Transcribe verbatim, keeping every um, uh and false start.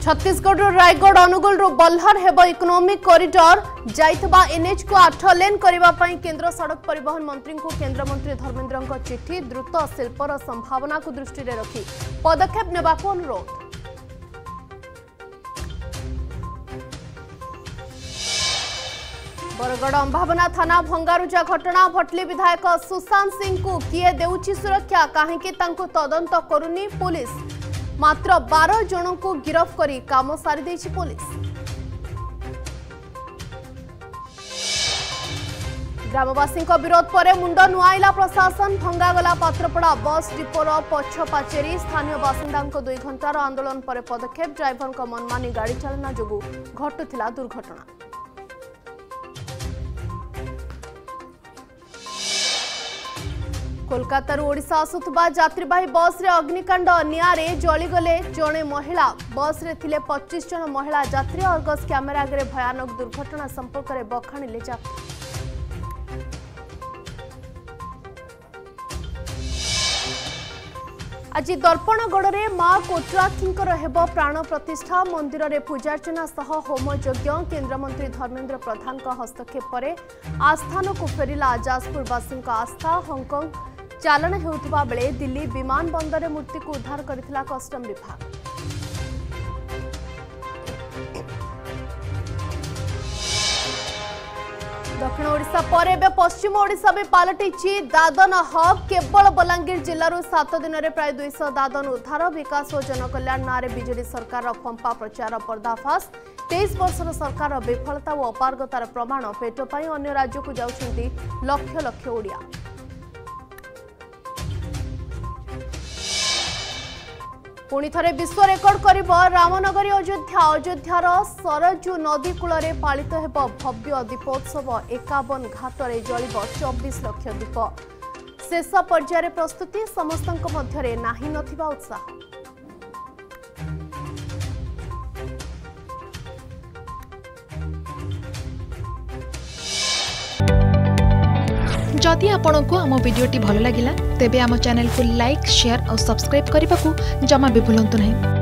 छत्तीसगढ़ रायगढ़ अनुगुल बल्लर हेब economic corridor जाइथबा NH को आठ लेन करने केंद्र सड़क परिवहन मंत्री को केंद्र मंत्री धर्मेंद्र चिठी द्रुत शिल्पर संभावना को दृष्टि रखी पदक्षेप नेबा को अनुरोध। बरगढ़ अंबावना थाना भंगारुजा घटना भटली विधायक सुशांत सिंह को किए देउची सुरक्षा कहीं तदंत करुनी पुलिस मात्र बारह जन को गिरफ्त करी काम सारी देछि पुलिस। ग्रामवासी विरोध पर मुंड नुआइला प्रशासन भंगागला पात्रपड़ा बस डिपोर पछ पाचेरी स्थानीय बासिंदा दुई घंटार आंदोलन पर पदक्षेप ड्राइवर मनमानी गाड़ी चालना जोगु घटुथिला दुर्घटना। कोलकाता ओडिशा आसुथबा यात्रीवाही बस रे अग्निकांड निआरे जलीगले जड़े महिला बस रे थिले पच्चीस जन महिला यात्री अर्गस कैमेरा आगे भयानक दुर्घटना संपर्क में बखाणिले यात्री। आज दर्पणगढ़ में मां कोटराक्षींकर हेब प्राण प्रतिष्ठा मंदिर में पूजार्चना सह होम यज्ञ केंद्रमंत्री धर्मेंद्र प्रधान हस्तक्षेप पर आस्थान को फेरिला जाजपुरवासी आस्था। हांगकांग चालन हेउथबा बेले दिल्ली विमान बंदर मूर्ति को उद्धार करथिला कस्टम विभाग। दक्षिण ओडिशा पर एबे पश्चिम ओडिशा में पलटिछि दादन हब केवल बलांगीर जिलूर सात दिन में प्राय दुई सौ दादन उद्धार विकास और जनकल्याण नारे बीजेडी सरकार फंपा प्रचार पर्दाफाश तेईस वर्षर सरकार विफलता और अपारगतार प्रमाण पेट पाई अन्य राज्य को जाउछंती लक्ष लक्ष ओडिया। पुणी थे विश्व रेकर्ड कर रामनगरी अयोध्या अयोध्यार सरजू नदी कूल पालित हेब भव्य दीपोत्सव एकावन घाटे जल चौबीस लक्ष दीप शेष पर्यायर प्रस्तुति समस्त मध्य नाही नथिबा उत्साह। जदि आपंक आम भिडी भल लगा तेब आम चैनल को लाइक शेयर और सब्सक्राइब करने को जमा भी भूलु नहीं।